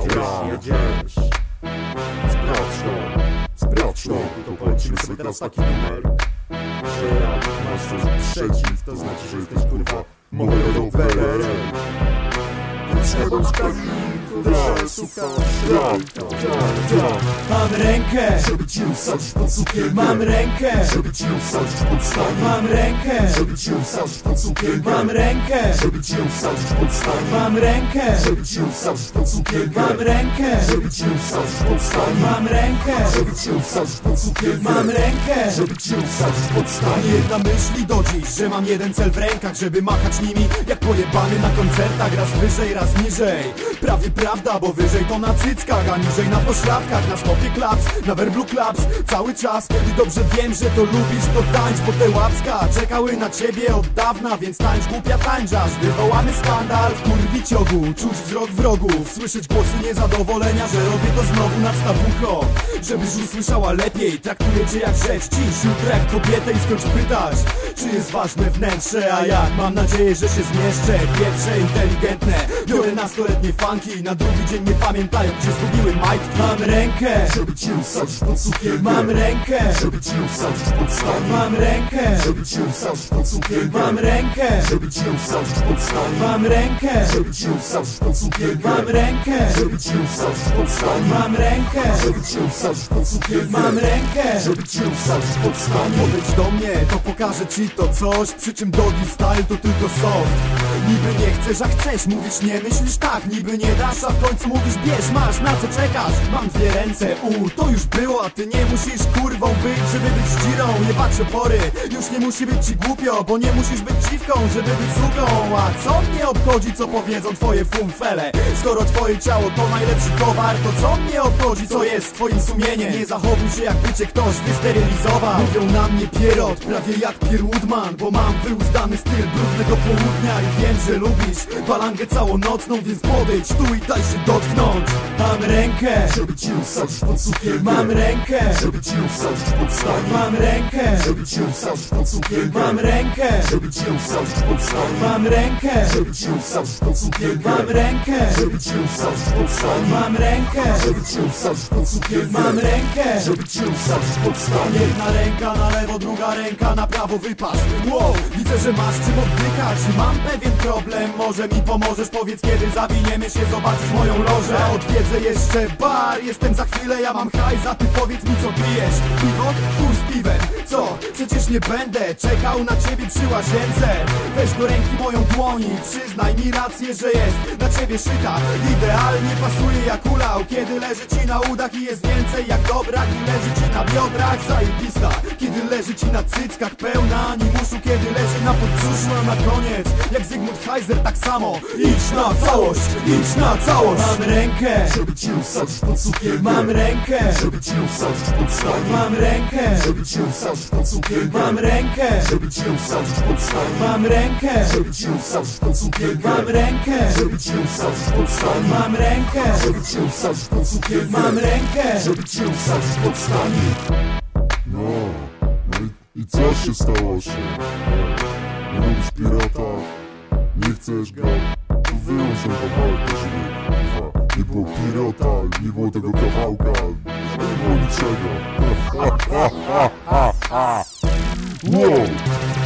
jedziesz. Sprawdź to, to polecimy sobie teraz taki numer, że jak masz coś przeciw, to znaczy, że jesteś kurwa moją PRL. Nie bądź taki, kurwa, Mam rękę, żeby cię wsadzić pod sukienkę. mam rękę, Żeby cię wsadzić pod stanie. mam rękę, Żeby cię wsadzić pod sukienkę. mam rękę, Żeby cię wsadzić pod stanie. mam rękę, Żeby cię wsadzić pod sukienkę. mam rękę, Żeby cię wsadzić pod stanie. mam rękę, Żeby cię wsadzić pod sukienkę. mam rękę. Żeby cię wsadzić pod stanie. Jedna myśli do dziś, że mam jeden cel w rękach, żeby machać nimi jak pojebany na koncertach. Raz wyżej, raz niżej. Prawie prawda, bo wyżej to na cyckach, a niżej na pośladkach. Na stopie klaps, na werblu klaps cały czas. I dobrze wiem, że to lubisz, to tańcz, bo te łapska czekały na ciebie od dawna. Więc tańcz, głupia tańczasz, wywołamy skandal. Wkurwi ciogu, czuć wzrok wrogów, słyszeć głosy niezadowolenia, że robię to znowu, nadstaw ucho, żebyś usłyszała lepiej. Traktuję cię jak rzecz, dziś, jutro jak kobietę i skończ pytać, czy jest ważne wnętrze, a jak? Mam nadzieję, że się zmieszczę. Pierwsze inteligentne, biorę nastoletnie funki, na drugi dzień nie pamiętają, gdzie zgubiły majtki. Mam rękę, Żeby cię wsadzić pod sukienkę. mam rękę, Żeby cię wsadzić pod stanie. mam rękę, Żeby cię wsadzić pod sukienkę. mam rękę, Żeby cię wsadzić pod stanie. mam rękę, Żeby cię wsadzić pod sukienkę. mam rękę, Żeby cię wsadzić pod stanie. mam rękę, Żeby cię wsadzić pod sukienkę. mam rękę. Żeby cię wsadzić pod stanie. Podejdź do mnie, to pokażę ci to coś, przy czym doggy style to tylko soft. Niby nie chcesz, a chcesz, mówisz nie, myślisz tak, niby nie dasz, a w końcu mówisz bierz, masz, na co czekasz? Mam dwie ręce, to już było, a ty nie musisz kurwą być, żeby być dzirą. Nie patrzę pory, już nie musi być ci głupio, bo nie musisz być dziwką, żeby być suką. A co mnie obchodzi, co powiedzą twoje fumfele? Skoro twoje ciało to najlepszy towar, to co mnie obchodzi, co jest twoim sumieniem? Nie zachowuj się, jakby cię ktoś wysterylizował. Mówią na mnie pierot, prawie jak Pierre Woodman, bo mam wyuzdany styl brudnego południa i wiem, że lubisz balangę całonocną, więc podejdź tu i daj się dotknąć. Mam rękę, Żeby cię wsadzić pod sukienkę. mam rękę, Żeby cię wsadzić pod stanie. mam rękę, Żeby cię wsadzić pod sukienkę. mam rękę, Żeby cię wsadzić pod stanie. mam rękę, Żeby cię wsadzić pod sukienkę. mam rękę, Żeby cię wsadzić pod stanie. mam rękę, Żeby cię wsadzić pod sukienkę. mam rękę. Żeby cię wsadzić pod stanie. Jedna ręka na lewo, druga ręka na prawo, wypas. Wow, widzę, że masz czym oddychać. Mam pewien problem, może mi pomożesz? Powiedz, kiedy zawiniemy się, zobaczysz moją lożę. Odwiedzę jeszcze bar, jestem za chwilę, ja mam hajs, a ty powiedz mi, co pijesz. Piwo? Chuj z piwem. Co? Przecież nie będę czekał na ciebie przy łazience. Weź do ręki moją dłoń i przyznaj mi rację, że jest na ciebie szyta. Idealnie pasuje jak ulał, kiedy leży ci na udach i jest więcej jak dobra, gdy leży ci na biodrach. Zajebista, kiedy leży ci na cyckach, pełna animuszu, kiedy leży na podbrzuszu, a na koniec jak Zygmunt Heiser tak samo. Idź na całość, idź na całość. Mam rękę, Żeby cię wsadzić pod sukienkę. mam rękę, Żeby cię wsadzić pod stanie. mam rękę, Żeby cię wsadzić pod sukienkę. mam rękę, Żeby cię wsadzić pod stanie. mam rękę, Żeby cię wsadzić pod sukienkę. mam rękę, Żeby cię wsadzić pod stanie. mam rękę, Żeby cię wsadzić pod sukienkę. mam rękę. Żeby cię wsadzić pod stanie. No i co się stało się? Nie lubisz pirata? Nie chcesz go? To wyłącz ten kawałek, żeby nie było pirata, nie było tego kawałka, żeby nie było niczego. Wow!